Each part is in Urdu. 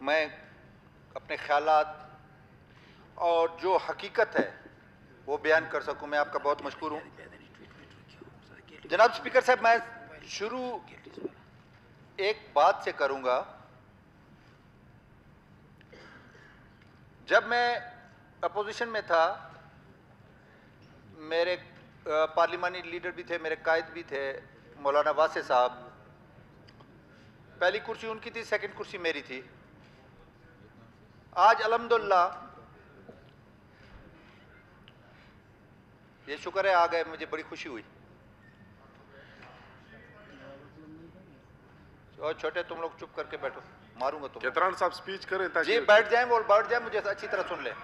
میں اپنے خیالات اور جو حقیقت ہے وہ بیان کر سکوں. میں آپ کا بہت مشکور ہوں. جناب اسپیکر صاحب، میں شروع ایک بات سے کروں گا. جب میں اپوزیشن میں تھا، میرے پارلیمانی لیڈر بھی تھے، میرے قائد بھی تھے مولانا واسع صاحب. پہلی کرسی ان کی تھی، سیکنڈ کرسی میری تھی. آج الحمدللہ یہ شکر ہے آ گئے، مجھے بڑی خوشی ہوئی. اور چھوٹے تم لوگ چپ کر کے بیٹھو، ماروں گا تم. کیتران صاحب سپیچ کریں تاکہ جی بیٹھ جائیں، وہ بیٹھ جائیں، مجھے اچھی طرح سن لیں.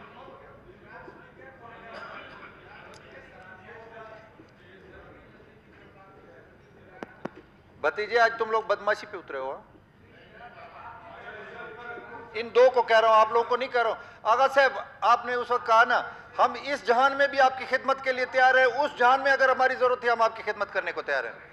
بھتیجے آج تم لوگ بدماشی پہ اترے ہو. ان دو کو کہہ رہا ہوں، آپ لوگوں کو نہیں کہہ رہا ہوں. آغا صاحب آپ نے اس وقت کہا نا، ہم اس جہان میں بھی آپ کی خدمت کے لیے تیار ہیں، اس جہان میں اگر ہماری ضرورت ہے ہم آپ کی خدمت کرنے کو تیار ہیں.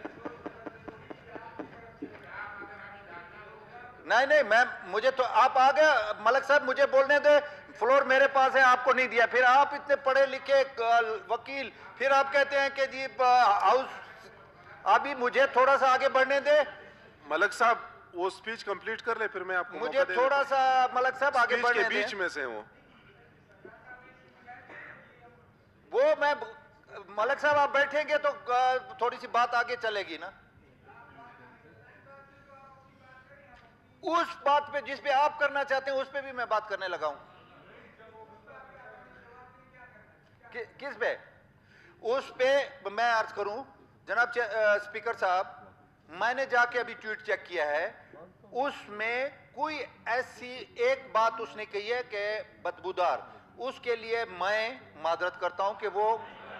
نہیں مجھے تو آپ آ گئے ملک صاحب، مجھے بولنے دے. فلور میرے پاس ہے، آپ کو نہیں دیا. پھر آپ اتنے پڑھے لکھے وکیل، پھر آپ کہتے ہیں کہ جی ہاؤس. ابھی مجھے تھوڑا سا آگے بڑھنے دے. ملک صاحب وہ سپیچ کمپلیٹ کر لیں، پھر میں آپ کو مجھے تھوڑا سا ملک صاحب آگے سپیچ بڑھنے کے دیں. بیچ میں سے وہ میں ملک صاحب آپ بیٹھیں گے تو تھوڑی سی بات آگے چلے گی نا. اس بات پہ جس پہ آپ کرنا چاہتے ہیں اس پہ بھی میں بات کرنے لگا ہوں. کس پہ؟ اس پہ میں عرض کروں جناب اسپیکر صاحب، میں نے جا کے ابھی ٹویٹ چیک کیا ہے، اس میں کوئی ایسی ایک بات اس نے کہی ہے کہ بدبودار. اس کے لیے میں معذرت کرتا ہوں کہ وہ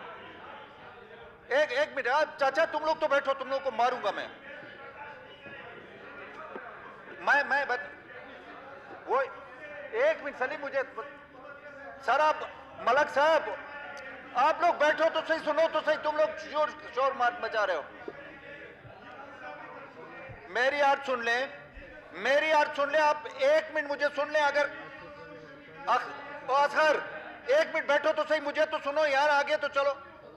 ایک منٹ. چاچا تم لوگ تو بیٹھو، تم لوگ کو ماروں گا میں. وہ ایک منٹ سلیم، مجھے سر آپ ملک صاحب آپ لوگ بیٹھو تو صحیح، سنو تو صحیح. تم لوگ شور مچا رہے ہو. میری آرٹ سن لیں، میری آرٹ سن لیں. آپ ایک منٹ مجھے سن لیں. اگر اصغر ایک منٹ بیٹھو تو صحیح، مجھے تو سنو یار، آگے تو چلو.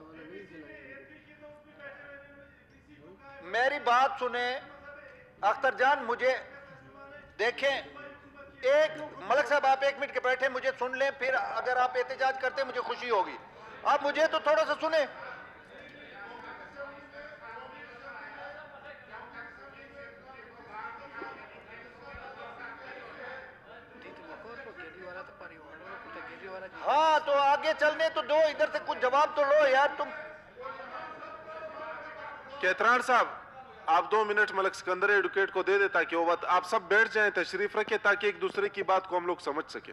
میری بات سنیں اختر جان، مجھے دیکھیں. ایک ملک صاحب آپ ایک منٹ کے بیٹھے، مجھے سن لیں. پھر اگر آپ احتجاج کرتے مجھے خوشی ہوگی. آپ مجھے تو تھوڑا سا سنیں. ہاں تو آگے چلنے تو دو، ادھر سے کچھ جواب تو لو یار تم. کیتران صاحب آپ 2 منٹ ملک سکندر ایڈوکیٹ کو دے دے تاکہ وہ بات. آپ سب بیٹھ جائیں، تشریف رکھیں تاکہ ایک دوسرے کی بات کو ہم لوگ سمجھ سکیں.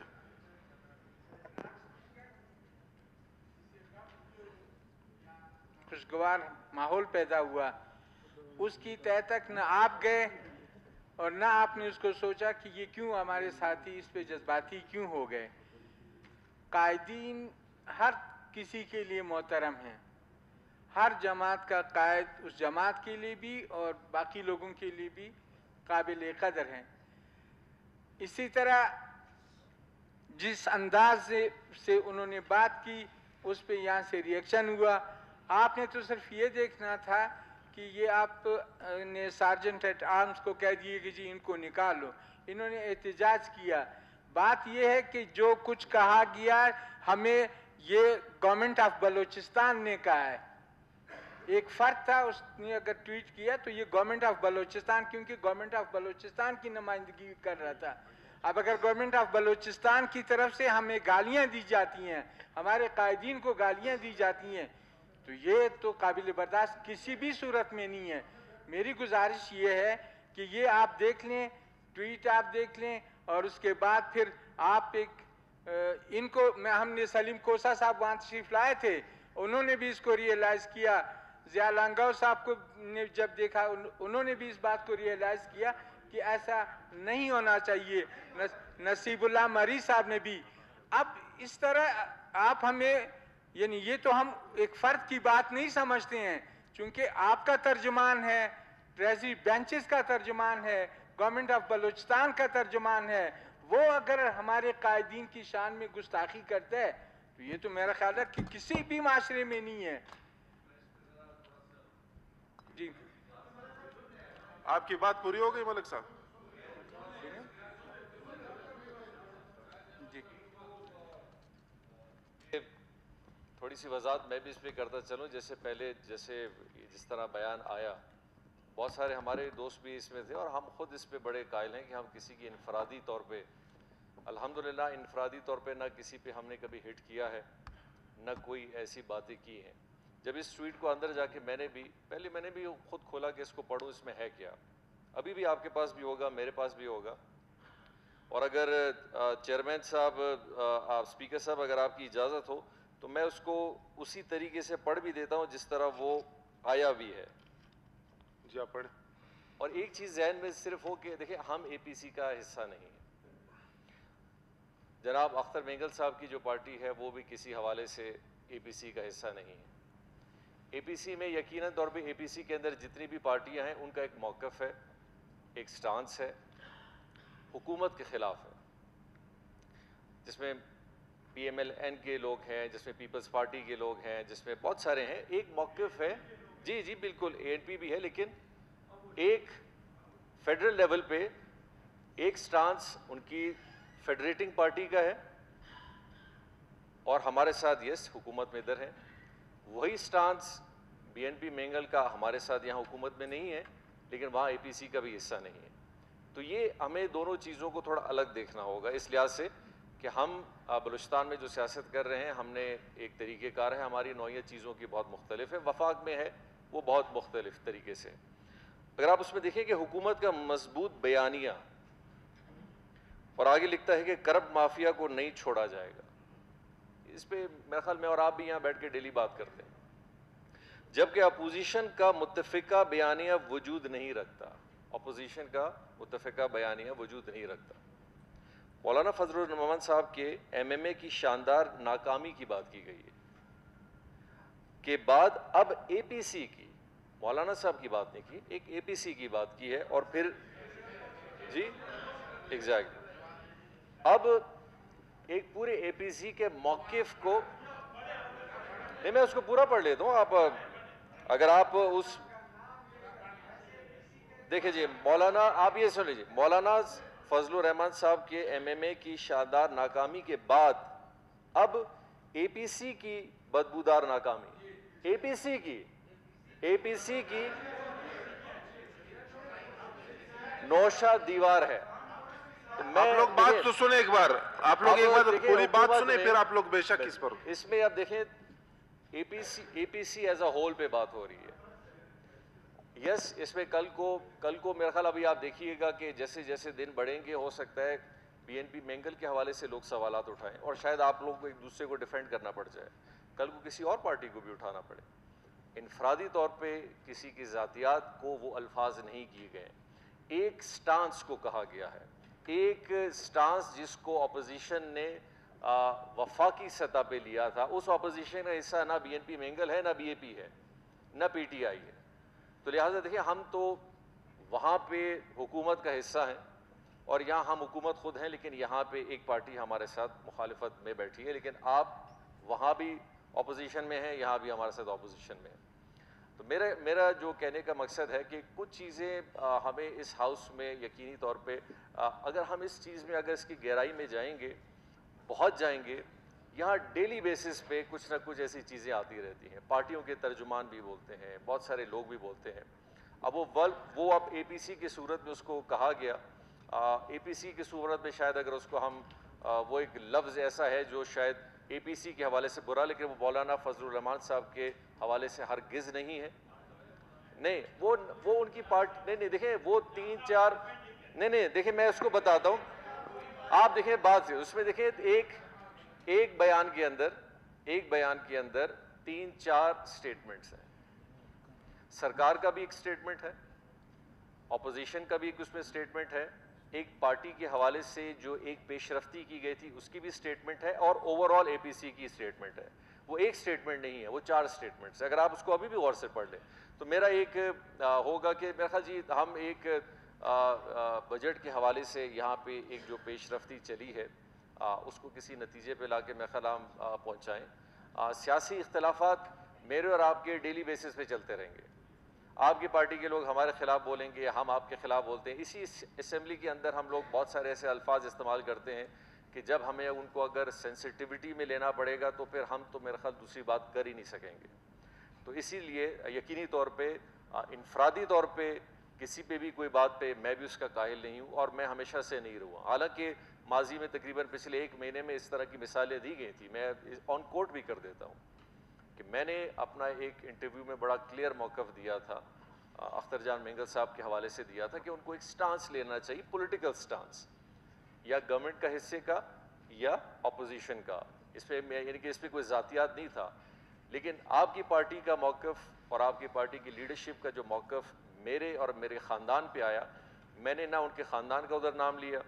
خوشگوار ماحول پیدا ہوا، اس کی تہ تک نہ آپ گئے اور نہ آپ نے اس کو سوچا کہ یہ کیوں ہمارے ساتھی اس پہ جذباتی کیوں ہو گئے. قائدین ہر کسی کے لیے محترم ہیں. ہر جماعت کا قائد اس جماعت کے لیے بھی اور باقی لوگوں کے لیے بھی قابل قدر ہیں. اسی طرح جس انداز سے انہوں نے بات کی، اس پہ یہاں سے ریئیکشن ہوا. آپ نے تو صرف یہ دیکھنا تھا کہ یہ آپ نے سارجنٹ ایٹ آرمز کو کہہ دیے کہ جی ان کو نکالو. انہوں نے احتجاج کیا. بات یہ ہے کہ جو کچھ کہا گیا ہمیں یہ گورنمنٹ آف بلوچستان نے کہا ہے. ایک فرد تھا، اس نے اگر ٹویٹ کیا تو یہ گورنمنٹ آف بلوچستان، کیونکہ گورنمنٹ آف بلوچستان کی نمائندگی کر رہا تھا. اب اگر گورنمنٹ آف بلوچستان کی طرف سے ہمیں گالیاں دی جاتی ہیں، ہمارے قائدین کو گالیاں دی جاتی ہیں، تو یہ تو قابل برداشت کسی بھی صورت میں نہیں ہے. میری گزارش یہ ہے کہ یہ آپ دیکھ لیں، ٹویٹ آپ دیکھ لیں، اور اس کے بعد پھر آپ ان کو ہم نے سلیم کوسا صاحب وہاں تشریف لائے تھے، انہوں نے بھی اس کو ریئلائز کیا. ضیاء لانگاؤ صاحب کو نے جب دیکھا انہوں نے بھی اس بات کو ریئلائز کیا کہ ایسا نہیں ہونا چاہیے. نصیب اللہ مری صاحب نے بھی. اب اس طرح آپ ہمیں، یعنی یہ تو ہم ایک فرد کی بات نہیں سمجھتے ہیں، چونکہ آپ کا ترجمان ہے، ٹریزری بینچز کا ترجمان ہے، गवर्नमेंट ऑफ बलूचिस्तान का तर्जुमान है, वो अगर हमारे कायदीन की शान में गुस्ताखी करता है तो ये तो मेरा ख्याल है कि किसी भी माशरे में नहीं है। जी आपकी बात पूरी हो गई मलिक साहब? जी थोड़ी सी वजाहत मैं भी इस पर करता चलूँ। जैसे पहले जिस तरह बयान आया, बहुत सारे हमारे दोस्त भी इसमें थे और हम खुद इस पे बड़े कायल हैं कि हम किसी की इनफरादी तौर पे, अल्हम्दुलिल्लाह इनफरादी तौर पे ना किसी पे हमने कभी हिट किया है, ना कोई ऐसी बातें की हैं। जब इस ट्वीट को अंदर जाके मैंने भी खुद खोला कि इसको पढ़ूँ इसमें है क्या। अभी भी आपके पास भी होगा, मेरे पास भी होगा। और अगर चेयरमैन साहब, स्पीकर साहब, अगर आपकी इजाज़त हो तो मैं उसको उसी तरीके से पढ़ भी देता हूँ जिस तरह वो आया भी है। जी आप पढ़ें। और एक चीज़ जहन में सिर्फ हो कि देखिए, हम APC का हिस्सा नहीं है। जनाब अख्तर मेंगल साहब की जो पार्टी है वो भी किसी हवाले से APC का हिस्सा नहीं है। APC में यकीनन तौर पे APC के अंदर जितनी भी पार्टियां हैं उनका एक मौक़िफ़ है, एक स्टांस है, हुकूमत के ख़िलाफ़ है, जिसमें PMLN के लोग हैं, जिसमें पीपल्स पार्टी के लोग हैं, जिसमें बहुत सारे हैं। एक मौक़िफ़ है, जी बिल्कुल ANP भी है, लेकिन एक फेडरल लेवल पे एक स्टांस उनकी फेडरेटिंग पार्टी का है और हमारे साथ यस हुकूमत में इधर है। वही स्टांस BNP मेंगल का हमारे साथ यहाँ हुकूमत में नहीं है, लेकिन वहाँ APC का भी हिस्सा नहीं है। तो ये हमें दोनों चीज़ों को थोड़ा अलग देखना होगा, इस लिहाज से कि हम बलूचिस्तान में जो सियासत कर रहे हैं, हमने एक तरीक़ेकार है, हमारी नौइयत चीज़ों की बहुत मुख्तलिफ है। वफाक में है वो बहुत मुख्तलिफ तरीके से। अगर आप उसमें देखें कि हुकूमत का मजबूत बयानिया, और आगे लिखता है कि करप्ट माफिया को नहीं छोड़ा जाएगा। इस पे मेरे ख्याल में और आप भी यहाँ बैठ के डेली बात करते हैं, जबकि अपोजिशन का मुत्तफ़िका बयानिया वजूद नहीं रखता। अपोजिशन का मुत्तफ़िका बयानिया वजूद नहीं रखता। मौलाना फजलुर रहमान साहब के MMA की शानदार नाकामी की बात की गई है के बाद अब APC की, मौलाना साहब की बात नहीं की, एक APC की बात की है। और फिर जी एग्जैक्टली अब एक पूरे APC के मौक़िफ़ को, नहीं मैं उसको पूरा पढ़ लेता हूँ। आप अगर आप उस देखिए जी, मौलाना आप ये सुन लीजिए, मौलाना फजलुर रहमान साहब के MMA की शानदार नाकामी के बाद अब APC की बदबूदार नाकामी, APC की नौशा दीवार है। तो आप लोग बात तो सुने एक बार, आप लोग एक बार पूरी बात सुने, फिर आप लोग बेशक इस पर। इसमें आप देखें APC एज अ होल पे बात हो रही है। यस, इसमें कल को मेरा ख्याल अभी आप देखिएगा कि जैसे जैसे दिन बढ़ेंगे हो सकता है BNP मेंगल के हवाले से लोग सवालात उठाएं और शायद आप लोगों को एक दूसरे को डिफेंड करना पड़ जाए, कल को किसी और पार्टी को भी उठाना पड़े। इनफरादी तौर पे किसी की ज़ातियात को वो अल्फाज नहीं किए गए, एक स्टांस को कहा गया है, एक स्टांस जिसको अपोजिशन ने वफाकी सतह पे लिया था। उस अपोजिशन का हिस्सा ना BNP मेंगल है, ना BAP है, ना PTI है। तो लिहाजा देखिए, हम तो वहाँ पे हुकूमत का हिस्सा हैं और यहाँ हम हुकूमत खुद हैं, लेकिन यहाँ पे एक पार्टी हमारे साथ मुखालिफत में बैठी है, लेकिन आप वहाँ भी अपोजिशन में हैं, यहाँ भी हमारे साथ अपोजिशन में है। तो मेरा जो कहने का मकसद है कि कुछ चीज़ें हमें इस हाउस में यकीनी तौर पे अगर हम इस चीज़ में अगर इसकी गहराई में जाएंगे, बहुत जाएंगे, यहाँ डेली बेसिस पे कुछ ना कुछ ऐसी चीज़ें आती रहती हैं। पार्टियों के तर्जुमान भी बोलते हैं, बहुत सारे लोग भी बोलते हैं। अब वो अब APC की सूरत में उसको कहा गया, APC की सूरत में शायद अगर उसको हम वो एक लफ्ज़ ऐसा है जो शायद APC के हवाले से बुरा, लेकिन वो मौलाना फजलुर रहमान साहब के हवाले से हरगिज़ नहीं है। नहीं, वो उनकी पार्टी नहीं देखें, वो 3-4 नहीं देखें, मैं उसको बताता हूँ। आप देखें बात से उसमें देखें एक बयान के अंदर 3-4 स्टेटमेंट्स हैं। सरकार का भी एक स्टेटमेंट है, ऑपोजिशन का भी एक उसमें स्टेटमेंट है, एक पार्टी के हवाले से जो एक पेशरफ्ती की गई थी उसकी भी स्टेटमेंट है, और ओवरऑल APC की स्टेटमेंट है। वो एक स्टेटमेंट नहीं है, वो 4 स्टेटमेंट्स। अगर आप उसको अभी भी गौर से पढ़ लें तो मेरा एक होगा कि मेरा ख्याल जी हम एक بجٹ کے حوالے سے یہاں پہ ایک جو پیش رفتی چلی ہے اس کو کسی نتیجے پہ لا کے میں خیال ہم پہنچائیں. سیاسی اختلافات میرے اور آپ کے ڈیلی بیسس پہ چلتے رہیں گے. آپ کی پارٹی کے لوگ ہمارے خلاف بولیں گے, ہم آپ کے خلاف بولتے ہیں. اسی اسمبلی کے اندر ہم لوگ بہت سارے ایسے الفاظ استعمال کرتے ہیں کہ جب ہمیں ان کو اگر سینسٹیوٹی میں لینا پڑے گا تو پھر ہم تو میرے خیال دوسری بات کر ہی نہیں سکیں گے. تو اسی لیے یقینی طور پہ انفرادی طور پہ کسی پہ بھی کوئی بات پہ میں بھی اس کا قائل نہیں ہوں, اور میں ہمیشہ سے نہیں رہا. حالانکہ ماضی میں تقریباً پچھلے 1 مہینے میں اس طرح کی مثالیں دی گئی تھیں. میں آن کوٹ بھی کر دیتا ہوں کہ میں نے اپنا ایک انٹرویو میں بڑا کلیئر موقف دیا تھا, اختر جان مینگل صاحب کے حوالے سے دیا تھا کہ ان کو ایک سٹانس لینا چاہیے, پولیٹیکل سٹانس, یا گورنمنٹ کا حصے کا یا اپوزیشن کا. اس پہ یعنی کہ اس پہ کوئی ذاتیات نہیں تھا. لیکن آپ کی پارٹی کا موقف اور آپ کی پارٹی کی لیڈرشپ کا جو موقف میرے اور میرے خاندان پہ آیا, میں نے نہ ان کے خاندان کا ادھر نام لیا,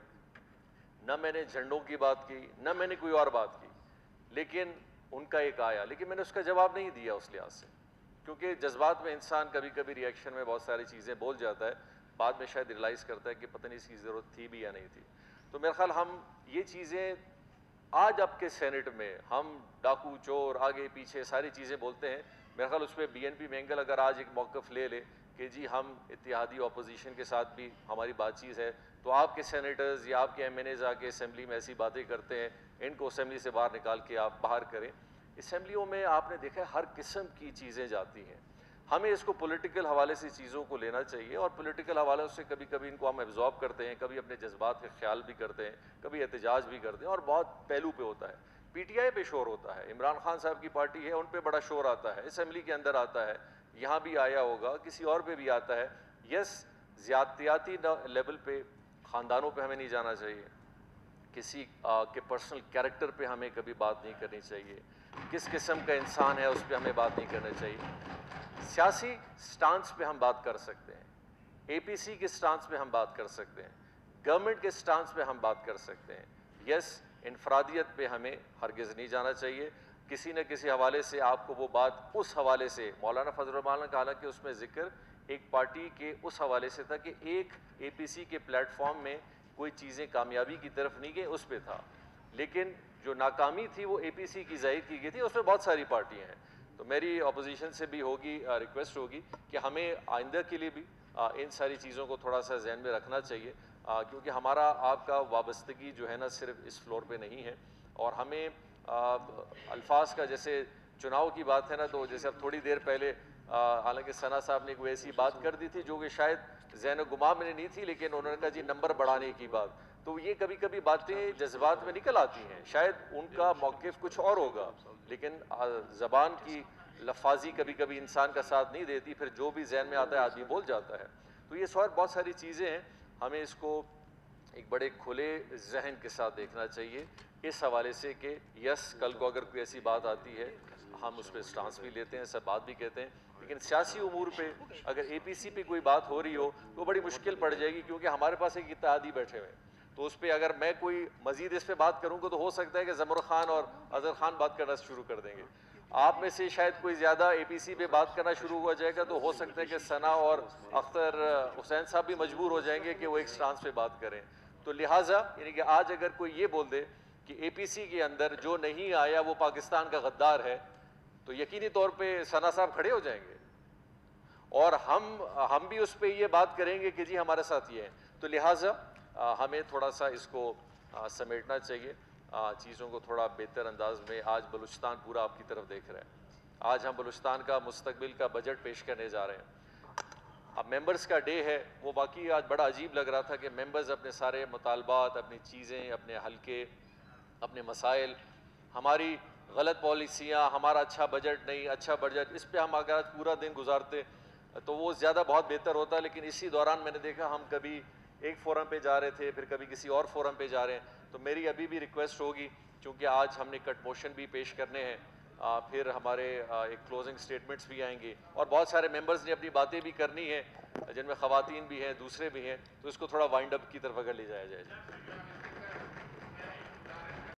نہ میں نے جھنڈوں کی بات کی, نہ میں نے کوئی اور بات کی, لیکن ان کا ایک آیا. لیکن میں نے اس کا جواب نہیں دیا اس لحاظ سے, کیونکہ جذبات میں انسان کبھی کبھی ری ایکشن میں بہت ساری چیزیں بول جاتا ہے, بعد میں شاید ریلائز کرتا ہے کہ پتہ نہیں اس کی ضرورت تھی بھی یا نہیں تھی. تو میرے خیال ہم یہ چیزیں آج آپ کے سینٹ میں ہم ڈاکو چور آگے پیچھے ساری چیزیں بولتے ہیں. میرے خیال اس پہ BNP مینگل اگر آج ایک موقف لے لے کہ جی ہم اتحادی اپوزیشن کے ساتھ بھی ہماری بات چیت ہے, تو آپ کے سینیٹرز یا آپ کے MNAs آ کے اسمبلی میں ایسی باتیں کرتے ہیں, ان کو اسمبلی سے باہر نکال کے آپ باہر کریں. اسمبلیوں میں آپ نے دیکھا ہے ہر قسم کی چیزیں جاتی ہیں. ہمیں اس کو پولیٹیکل حوالے سے چیزوں کو لینا چاہیے, اور پولیٹیکل حوالے سے کبھی کبھی ان کو ہم ایبزارب کرتے ہیں, کبھی اپنے جذبات کے خیال بھی کرتے ہیں, کبھی احتجاج بھی کرتے ہیں, اور بہت پہلو پہ ہوتا ہے. PTI پہ شور ہوتا ہے, عمران خان صاحب کی پارٹی ہے ان پہ بڑا شور آتا ہے, اسمبلی کے اندر آتا ہے, یہاں بھی آیا ہوگا, کسی اور پہ بھی آتا ہے. یس, زیادتیاتی لیول پہ خاندانوں پہ ہمیں نہیں جانا چاہیے, کسی کے پرسنل کیریکٹر پہ ہمیں کبھی بات نہیں کرنی چاہیے, کس قسم کا انسان ہے اس پہ ہمیں بات نہیں کرنا چاہیے. سیاسی سٹانس پہ ہم بات کر سکتے ہیں, APC کے سٹانس پہ ہم بات کر سکتے ہیں, گورنمنٹ کے سٹانس پہ ہم بات کر سکتے ہیں. یس, انفرادیت پہ ہمیں ہرگز نہیں جانا چاہیے. کسی نہ کسی حوالے سے آپ کو وہ بات اس حوالے سے, مولانا فضل الرحمان نے کہا کہ اس میں ذکر ایک پارٹی کے اس حوالے سے تھا کہ ایک APC کے پلیٹ فارم میں کوئی چیزیں کامیابی کی طرف نہیں گئیں, اس پہ تھا. لیکن جو ناکامی تھی وہ APC کی ظاہر کی گئی تھی, اس میں بہت ساری پارٹیاں ہیں. تو میری اپوزیشن سے بھی ہوگی, ریکویسٹ ہوگی کہ ہمیں آئندہ کے لیے بھی ان ساری چیزوں کو تھوڑا سا ذہن میں رکھنا چاہیے, کیونکہ ہمارا آپ کا وابستگی جو ہے نا صرف اس فلور پہ نہیں ہے. اور ہمیں الفاظ کا, جیسے چناؤ کی بات ہے نا, تو جیسے اب تھوڑی دیر پہلے حالانکہ ثنا صاحب نے کوئی ایسی بات کر دی تھی جو کہ شاید ذہن و گمان میں نہیں تھی, لیکن انہوں نے کہا جی نمبر بڑھانے کی بات. تو یہ کبھی کبھی باتیں جذبات میں نکل آتی ہیں, شاید ان کا موقف کچھ اور ہوگا, لیکن زبان کی لفاظی کبھی کبھی انسان کا ساتھ نہیں دیتی, پھر جو بھی ذہن میں آتا ہے آدمی بول جاتا ہے. تو یہ بہت ساری چیزیں ہیں, ہمیں اس کو ایک بڑے کھلے ذہن کے ساتھ دیکھنا چاہیے اس حوالے سے کہ یس, کل کو اگر کوئی ایسی بات آتی ہے ہم اس پہ سٹانس بھی لیتے ہیں, سب بات بھی کہتے ہیں. لیکن سیاسی امور پہ اگر APC پہ کوئی بات ہو رہی ہو تو بڑی مشکل پڑ جائے گی, کیونکہ ہمارے پاس ایک اتحادی بیٹھے ہوئے ہیں. تو اس پہ اگر میں کوئی مزید اس پہ بات کروں گا تو ہو سکتا ہے کہ زمر خان اور اظہر خان بات کرنا شروع کر دیں گے. آپ میں سے شاید کوئی زیادہ APC پہ بات کرنا شروع ہو جائے گا, تو ہو سکتا ہے کہ ثنا اور اختر حسین صاحب بھی مجبور ہو جائیں گے کہ وہ ایک سٹانس پہ بات کریں. تو لہٰذا یعنی کہ آج اگر کوئی یہ بول دے کہ APC کے اندر جو نہیں آیا وہ پاکستان کا غدار ہے, تو یقینی طور پہ ثنا صاحب کھڑے ہو جائیں گے, اور ہم بھی اس پہ یہ بات کریں گے کہ جی ہمارے ساتھ یہ ہے. تو لہٰذا ہمیں تھوڑا سا اس کو سمیٹنا چاہیے, چیزوں کو تھوڑا بہتر انداز میں. آج بلوچستان پورا آپ کی طرف دیکھ رہا ہے, آج ہم بلوچستان کا مستقبل کا بجٹ پیش کرنے جا رہے ہیں. اب ممبرز کا ڈے ہے, وہ باقی آج بڑا عجیب لگ رہا تھا کہ ممبرز اپنے سارے مطالبات, اپنی چیزیں, اپنے حلقے, اپنے مسائل, ہماری غلط پالیسیاں, ہمارا اچھا بجٹ نہیں, اچھا بجٹ, اس پہ ہم اگر پورا دن گزارتے تو وہ زیادہ بہت بہتر ہوتا. لیکن اسی دوران میں نے دیکھا ہم کبھی ایک فورم پہ جا رہے تھے, پھر کبھی کسی اور فورم پہ جا رہے ہیں. تو میری ابھی بھی ریکویسٹ ہوگی, چونکہ آج ہم نے کٹ موشن بھی پیش کرنے ہیں, پھر ہمارے ایک کلوزنگ سٹیٹمنٹس بھی آئیں گے, اور بہت سارے ممبرز نے اپنی باتیں بھی کرنی ہیں, جن میں خواتین بھی ہیں, دوسرے بھی ہیں. تو اس کو تھوڑا وائنڈ اپ کی طرف اگر لے جایا جائے.